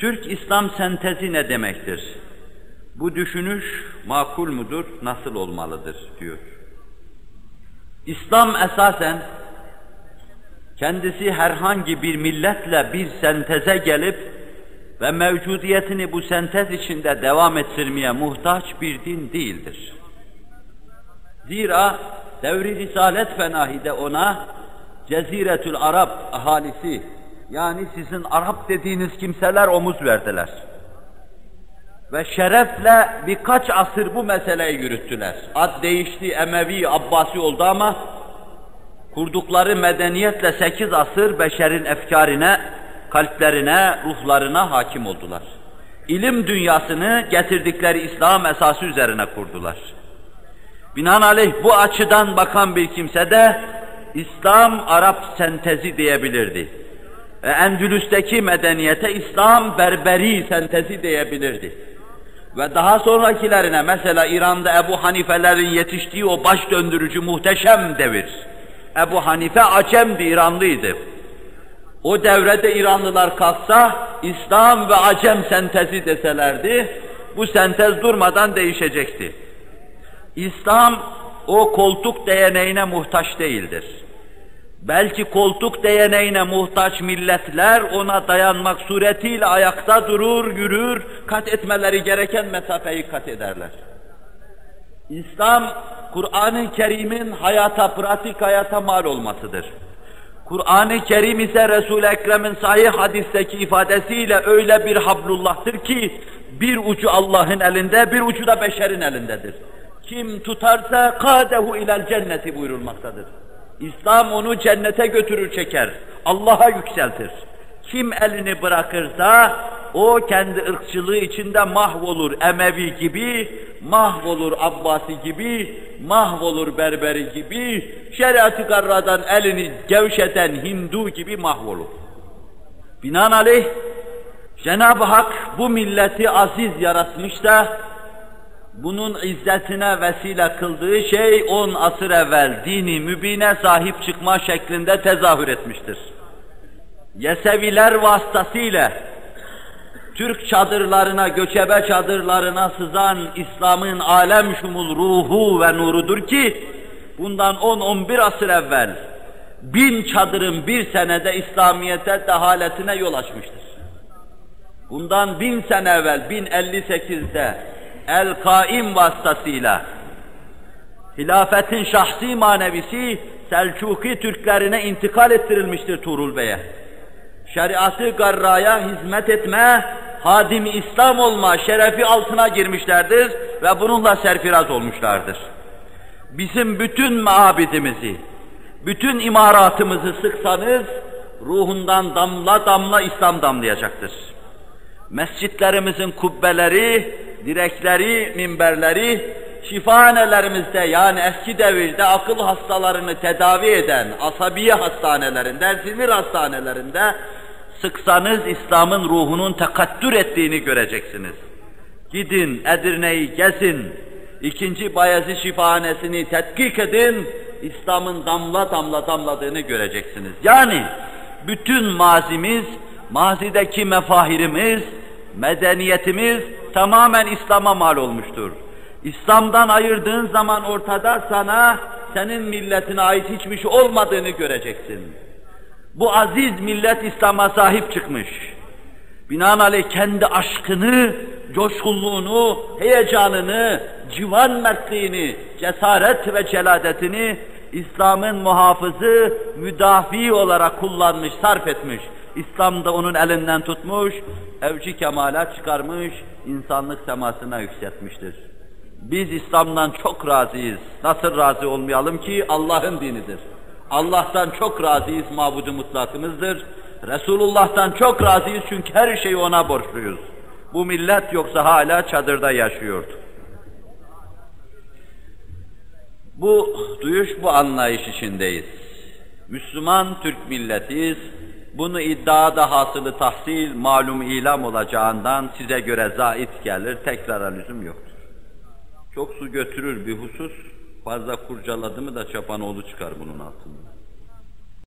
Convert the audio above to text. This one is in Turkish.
Türk-İslam sentezi ne demektir? Bu düşünüş makul mudur, nasıl olmalıdır diyor. İslam esasen kendisi herhangi bir milletle bir senteze gelip ve mevcudiyetini bu sentez içinde devam ettirmeye muhtaç bir din değildir. Zira devri Risalet Fenahi'de ona Ceziretül Arab ahalisi, yani sizin Arap dediğiniz kimseler omuz verdiler. Ve şerefle birkaç asır bu meseleyi yürüttüler. Ad değişti, Emevi, Abbasi oldu ama kurdukları medeniyetle 8 asır beşerin efkarine, kalplerine, ruhlarına hakim oldular. İlim dünyasını getirdikleri İslam esası üzerine kurdular. Binaenaleyh bu açıdan bakan bir kimse de İslam Arap sentezi diyebilirdi. Endülüs'teki medeniyete İslam Berberi sentezi diyebilirdi. Ve daha sonrakilerine, mesela İran'da Ebu Hanifelerin yetiştiği o baş döndürücü muhteşem devir. Ebu Hanife Acem'di, İranlıydı. O devrede İranlılar kalksa, İslam ve Acem sentezi deselerdi, bu sentez durmadan değişecekti. İslam o koltuk değneğine muhtaç değildir. Belki koltuk değneğine muhtaç milletler ona dayanmak suretiyle ayakta durur, yürür, kat etmeleri gereken mesafeyi kat ederler. İslam, Kur'an-ı Kerim'in pratik hayata mal olmasıdır. Kur'an-ı Kerim ise Resul-i Ekrem'in sahih hadisteki ifadesiyle öyle bir hablullah'tır ki, bir ucu Allah'ın elinde, bir ucu da beşerin elindedir. Kim tutarsa kâdehu ilel cenneti buyurulmaktadır. İslam onu cennete götürür çeker, Allah'a yükseltir. Kim elini bırakırsa o kendi ırkçılığı içinde mahvolur, Emevi gibi, mahvolur Abbasi gibi, mahvolur Berberi gibi, şeriat-ı garradan elini gevşeten Hindu gibi mahvolur. Binaenaleyh Cenab-ı Hak bu milleti aziz yaratmış da bunun izzetine vesile kıldığı şey 10 asır evvel dini mübine sahip çıkma şeklinde tezahür etmiştir. Yeseviler vasıtasıyla Türk çadırlarına, göçebe çadırlarına sızan İslam'ın alem şumul ruhu ve nurudur ki bundan 10-11 asır evvel 1000 çadırın bir senede İslamiyete dehaletine yol açmıştır. Bundan 1000 sene evvel 1058'de El-Kaim vasıtasıyla hilafetin şahsi manevisi Selçuki Türklerine intikal ettirilmiştir Tuğrul Bey'e. Şeriatı garraya hizmet etme, hadim-i İslam olma şerefi altına girmişlerdir ve bununla serfiraz olmuşlardır. Bizim bütün mabidimizi, bütün imaratımızı sıksanız ruhundan damla damla İslam damlayacaktır. Mescitlerimizin kubbeleri, direkleri, minberleri, şifahanelerimizde, yani eski devirde akıl hastalarını tedavi eden asabiye hastanelerinde, sinir hastanelerinde sıksanız İslam'ın ruhunun tekattür ettiğini göreceksiniz. Gidin Edirne'yi gezin, 2. Bayezid şifahanesini tetkik edin, İslam'ın damla damla damladığını göreceksiniz. Yani bütün mazimiz, mazideki mefahirimiz, medeniyetimiz tamamen İslam'a mal olmuştur. İslam'dan ayırdığın zaman ortada senin milletine ait hiçbir şey olmadığını göreceksin. Bu aziz millet İslam'a sahip çıkmış. Binaenaleyh kendi aşkını, coşkunluğunu, heyecanını, civan mertliğini, cesaret ve celadetini İslam'ın muhafızı, müdafi olarak kullanmış, sarf etmiş. İslam da onun elinden tutmuş, evci kemala çıkarmış, insanlık semasına yükseltmiştir. Biz İslam'dan çok razıyız. Nasıl razı olmayalım ki? Allah'ın dinidir. Allah'tan çok razıyız, mabudu mutlakımızdır. Resulullah'tan çok razıyız çünkü her şeyi ona borçluyuz. Bu millet yoksa hala çadırda yaşıyordu. Bu duyuş, bu anlayış içindeyiz. Müslüman Türk milletiyiz. Bunu iddiada hasılı tahsil, malum ilam olacağından size göre zait gelir, tekrara lüzum yoktur. Çok su götürür bir husus, fazla kurcaladı mı da çapanoğlu çıkar bunun altında.